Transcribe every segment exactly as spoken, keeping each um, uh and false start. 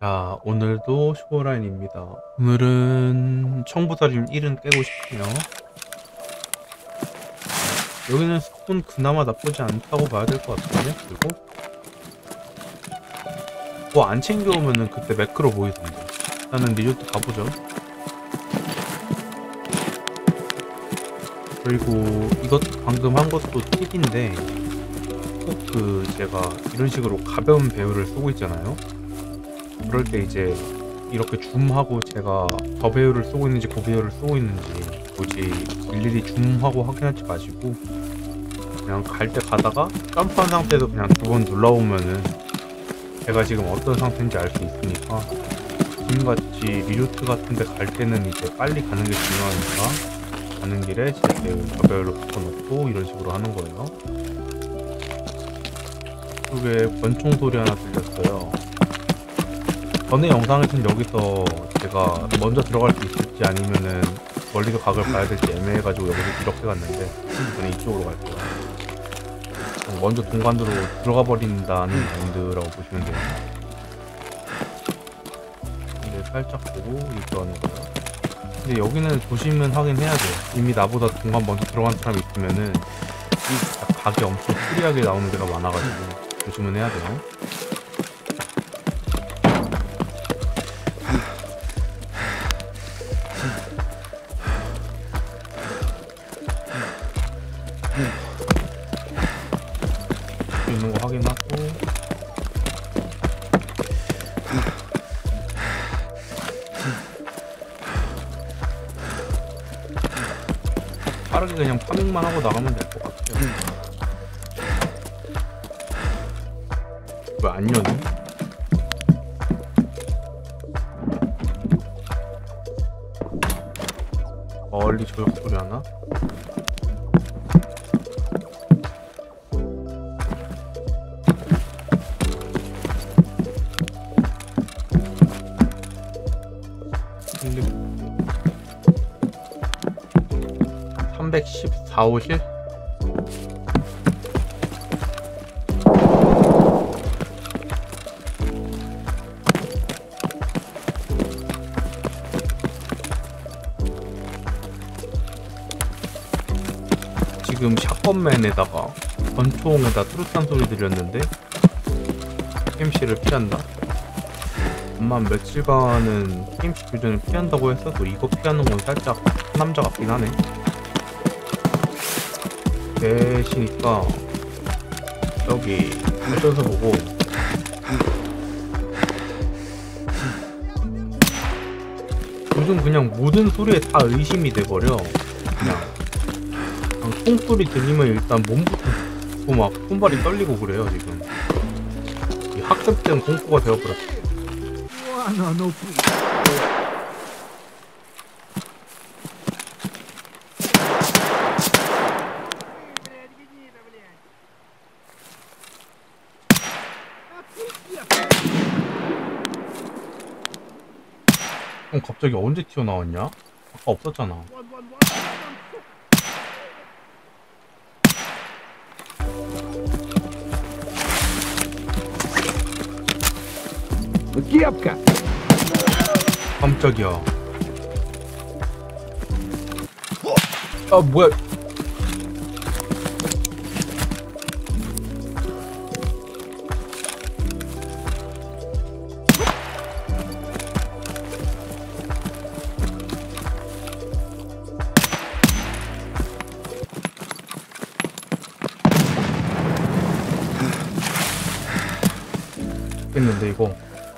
자, 오늘도 슈퍼라인입니다. 오늘은 청부살인 일은 깨고 싶네요. 여기는 스폰 그나마 나쁘지 않다고 봐야 될 것 같은데? 그리고 뭐 안 챙겨오면은 그때 매크로 보이던데. 일단은 리조트 가보죠. 그리고 이것도 방금 한 것도 팁인데, 꼭 그 제가 이런 식으로 가벼운 배율을 쓰고 있잖아요. 그럴 때 이제 이렇게 줌하고 제가 저 배율을 쓰고 있는지 그 배율을 쓰고 있는지 굳이 일일이 줌하고 확인하지 마시고 그냥 갈 때 가다가 점프한 상태에서 그냥 두 번 눌러보면은 제가 지금 어떤 상태인지 알 수 있으니까, 지금같이 리조트 같은데 갈 때는 이제 빨리 가는 게 중요하니까 가는 길에 제 배율, 저 배율을 바꿔놓고 이런 식으로 하는 거예요. 그게 권총 소리 하나 들렸어요. 전에 영상에서는 여기서 제가 먼저 들어갈 수 있을지 아니면은 멀리서 각을 봐야 될지 애매해가지고 여기서 이렇게 갔는데, 저는 이쪽으로 갈 거예요. 먼저 동관으로 들어가 버린다는 마인드라고 보시면 돼요. 근데 살짝 보고 입구하는 거예요. 근데 여기는 조심은 하긴 해야 돼요. 이미 나보다 동관 먼저 들어간 사람이 있으면은 이 각이 엄청 프리하게 나오는 데가 많아가지고 조심은 해야 돼요. 있는 거 확인하고, 빠르게 그냥 파밍만 하고 나가면 될 것 같아요. 왜 안 여니? 멀리 조약 소리 하나? 삼백십사 호실? 지금 샷건맨에다가 권총에다 트루탄 소리 들렸는데 피엠씨를 피한다? 엄만 며칠간은 피엠씨 교전을 피한다고 했어도 이거 피하는 건 살짝 남자 같긴 하네. 대시니까 여기 운전서 보고 요즘 그냥 모든 소리에 다 의심이 돼버려. 그냥, 그냥 총소리 들리면 일단 몸부터 막 손발이 떨리고 그래요. 지금 이 학습된 공포가 되어버렸어. 형 갑자기 언제 튀어나왔냐? 아까 없었잖아. 깜짝이야. 아 뭐야. 했는데 이거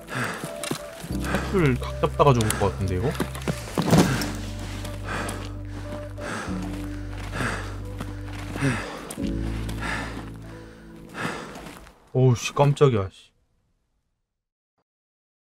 샷줄 각 잡다가 죽을 것 같은데 이거? 오우씨 깜짝이야.